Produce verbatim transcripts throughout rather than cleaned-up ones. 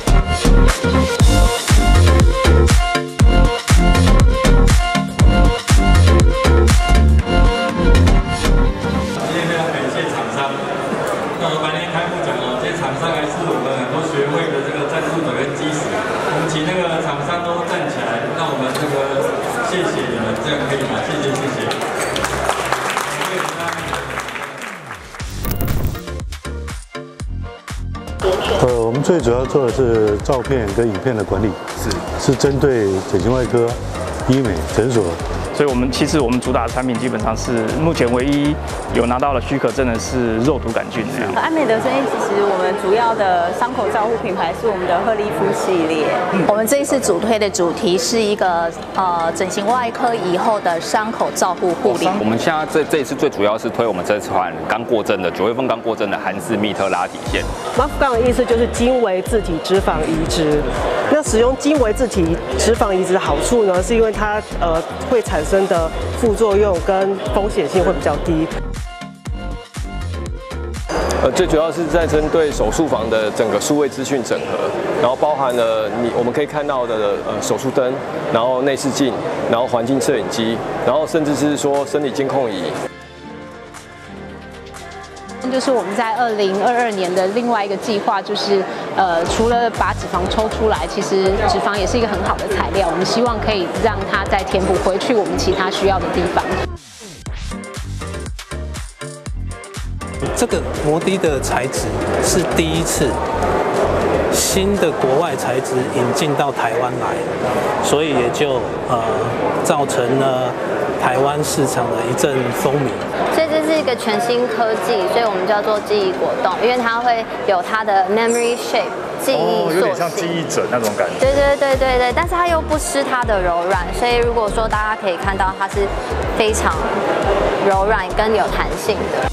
谢谢你们，这样可以吗？谢谢谢谢。 呃，我们最主要做的是照片跟影片的管理，是是针对整形外科、医美诊所。 所以，我们其实我们主打的产品基本上是目前唯一有拿到了许可证的是肉毒杆菌这样。 安美德生医其实我们主要的伤口照护品牌是我们的赫丽肤系列。嗯、我们这一次主推的主题是一个呃整形外科以后的伤口照护护理。 我们现在这这一次最主要是推我们这款刚过针的九月份刚过针的韩式密特拉体线。 M A F G A N 的意思就是经微自体脂肪移植。那使用经微自体脂肪移植的好处呢，是因为它呃会产生的副作用跟风险性会比较低。 呃，最主要是在针对手术房的整个数位资讯整合，然后包含了你我们可以看到的呃手术灯，然后内视镜，然后环境摄影机，然后甚至是说身体监控仪。 就是我们在二零二二年的另外一个计划，就是呃，除了把脂肪抽出来，其实脂肪也是一个很好的材料。我们希望可以让它再填补回去我们其他需要的地方。 这个摩的的材质是第一次新的国外材质引进到台湾来，所以也就呃造成了台湾市场的一阵风靡。 所以这是一个全新科技，所以我们叫做记忆果冻，因为它会有它的 memory shape 记忆塑形， 有点像记忆枕那种感觉。 对对对对对，但是它又不失它的柔软，所以如果说大家可以看到，它是非常柔软跟有弹性的。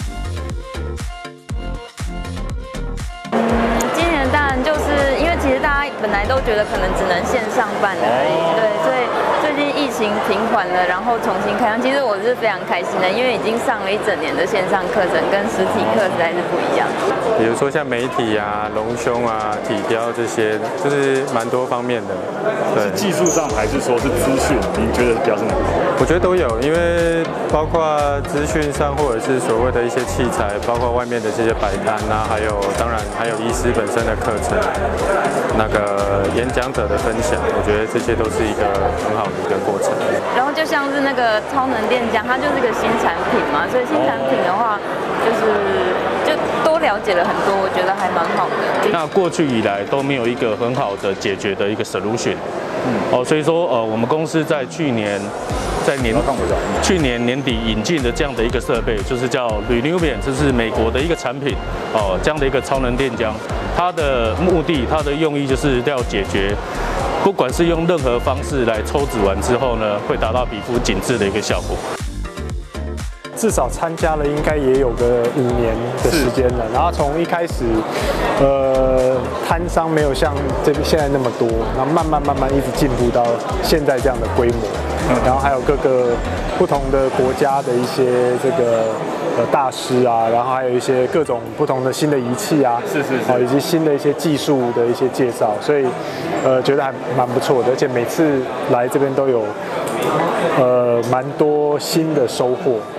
嗯，今年当然就是因为其实大家本来都觉得可能只能线上办而已，对，所以。 最近疫情平缓了，然后重新开放，其实我是非常开心的，因为已经上了一整年的线上课程，跟实体课实在是不一样。 比如说像美体啊、隆胸啊、体雕这些，就是蛮多方面的。对， 是技术上还是说是资讯？您觉得比较是哪个？ 我觉得都有，因为包括资讯上，或者是所谓的一些器材，包括外面的这些摆摊啊，还有当然还有医师本身的课程，那个演讲者的分享，我觉得这些都是一个很好的。 一个过程， 然后就像是那个超能电浆，它就是个新产品嘛，所以新产品的话，就是就多了解了很多，我觉得还蛮好的。 那过去以来都没有一个很好的解决的一个 solution， 嗯，哦，所以说呃，我们公司在去年在年去年年底引进的这样的一个设备，就是叫 Renuvian， 这是美国的一个产品，哦，这样的一个超能电浆，它的目的，它的用意就是要解决。 不管是用任何方式来抽脂完之后呢，会达到皮肤紧致的一个效果。 至少参加了应该也有个五年的时间了。然后从一开始，呃，摊商没有像这边现在那么多，然后慢慢慢慢一直进步到现在这样的规模。嗯、然后还有各个不同的国家的一些这个。 呃，大师啊，然后还有一些各种不同的新的仪器啊， 是是是， 啊，以及新的一些技术的一些介绍，所以呃，觉得还蛮不错的，而且每次来这边都有呃蛮多新的收获。